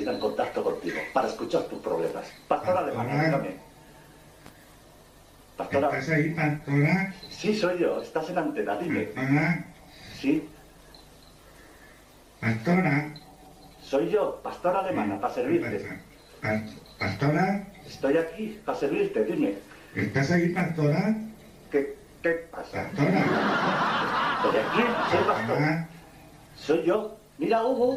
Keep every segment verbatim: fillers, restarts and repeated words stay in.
enseguida en contacto contigo para escuchar tus problemas. Pastora alemana, Pastora. dígame. Pastora. ¿Estás ahí, pastora? Sí, soy yo. Estás en antena, dime. Pastora, Sí, pastora. soy yo, pastora alemana, para servirte. Pa- Pastora, Estoy aquí para servirte, dime. ¿estás ahí, pastora? ¿Qué, qué pasa? Pastora. Estoy aquí, soy pastor. Pastora, Soy yo. Mira, Hugo.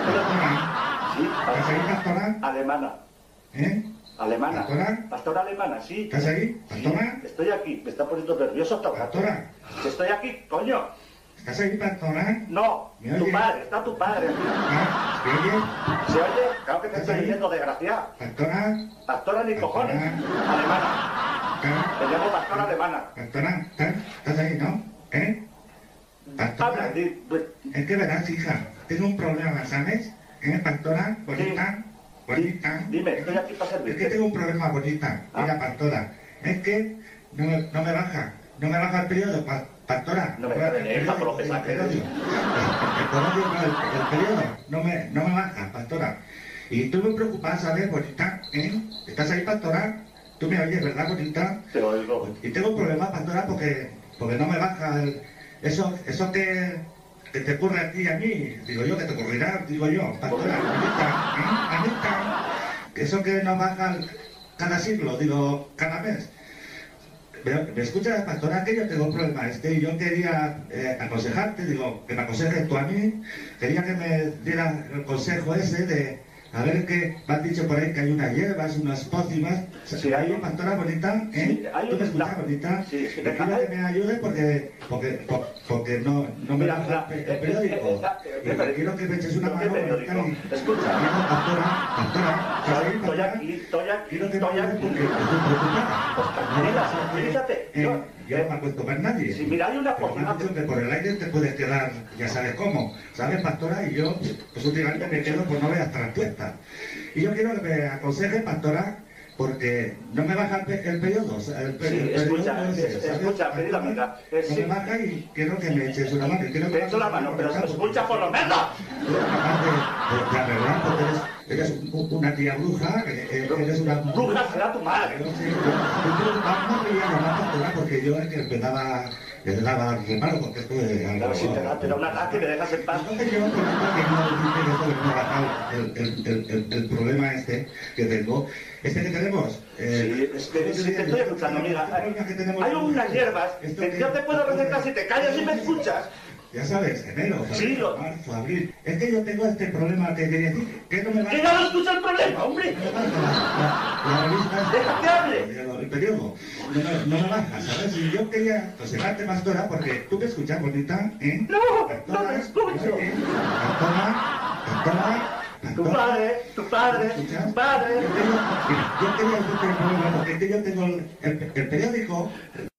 pastora. Sí, ¿Estás ahí, pastora? alemana. ¿Eh? Alemana. ¿Pastora? Pastora alemana, sí. ¿Estás ahí, Sí, pastora? estoy aquí. Me está poniendo nervioso hasta ahora. Pastora, Estoy aquí, coño. ¿estás ahí, pastora? No, ¿Me tu oyes? padre, está tu padre aquí. ¿Ah? ¿Me oyes? ¿Se oye? Claro que te ¿Estás estoy ahí? oyendo, desgraciada. Pastora, Pastora ni cojones. Alemana. ¿estás? Te llamo pastora alemana. Pastora, ¿estás? ¿Estás ahí, no? ¿Eh? Pastora. Habla, di- di- Es que verás, hija, tengo un problema, ¿sabes? ¿Eh, pastora? Bonita, bonita. Dime, estoy aquí para Es que servirte. tengo un problema, bonita. Mira, Ah. pastora, es que no me, no me baja, no me baja el periodo, pa- pastora. No me el dejes, periodo, por lo el pesado que periodo. eres. El periodo, no, el- el periodo, no me, no me baja, pastora. Y estoy muy preocupada, ¿sabes, bonita? ¿Eh? ¿Estás ahí, pastora? Tú me oyes, ¿verdad, bonita? Te oigo. Y tengo un problema, pastora, porque, porque no me baja el, eso, eso que, que te ocurre a ti y a mí. Digo yo, que te ocurrirá, digo yo, pastora, Anita, ¿eh? Anita, que eso que nos baja el- cada siglo, digo, cada mes. ¿Me, me escuchas, pastora? Que yo tengo un problema este y yo quería eh, aconsejarte, digo, que me aconsejes tú a mí. Quería que me dieras el consejo ese de, a ver qué me han dicho por ahí que hay unas hierbas, unas pócimas. Sí, hay un- pastora bonita, ¿eh? Sí, hay ¿Tú un- me escuchas, la- bonita? Sí, sí, Te venga, quiero hay- que me ayudes porque, porque, por- porque no, no me Mira, baja mira, el, eh, el periódico. eh, eh, Y eh, te quiero que me eches una ¿qué mano, periódico? bonita, y- Escucha. Quiero, pastora, pastora, ¿estás ahí, Estoy pastora? aquí, estoy aquí, Quiero que me estoy ayudes aquí. porque estoy preocupada. Pues tranquila, tranquilízate. Eh, Yo- yo no me acuesto con nadie. Sí, mira, hay una Pero me pócima han dicho que por el aire te puedes quedar, ya sabes cómo, ¿sabes, pastora? Y yo, pues últimamente me quedo, pues no veas traspuestas. Y yo quiero que me aconseje, pastora, porque no me baja el, pe- el periodo. o sea, el pe- Sí, el periodo escucha, no es ese, es- ¿sabes, escucha, pastora? querida amiga, eh, No sí. me baja y quiero que me eches una mano. y quiero que Te echo la mano, pero porque escucha por lo menos. tú eres capaz de, de, de arreglar, porque eres, eres un- una tía bruja, eh, eh, eres una... Bruja será tu madre. Yo sí, yo estoy preocupado, no quería llamar pastora porque yo es que me daba, me daba reparo porque esto es algo... A ver si te da, te da un ataque y me dejas en paz. Entonces yo, por ejemplo, quería decirte que esto que me ha bajado el, el, el, el, el problema este que tengo, este que tenemos... eh, Sí, es que este sí, te estoy escuchando, mira. este problema que tenemos- Hay unas hierbas esto que yo te puedo recetar si te callas y me escuchas. Ya sabes, enero, Sí, febrero, lo- marzo, abril... Es que yo tengo este problema que quería decir, que no me va... Que ya no escucha el problema, hombre. No me baja la, la, la revista... Deja que hable. El, el periodo. No, me- no me baja, ¿sabes? Y yo quería aconsejarte, pastora, porque tú me escuchas, bonita, ¿eh? No, Pastora, no me escucho. ¿eh? Pastora, pastora, Tu pastora. padre, tu padre, ¿Me escuchas? tu padre. Yo quería, mira, yo quería decirte el problema, porque es que yo tengo el, el, el periódico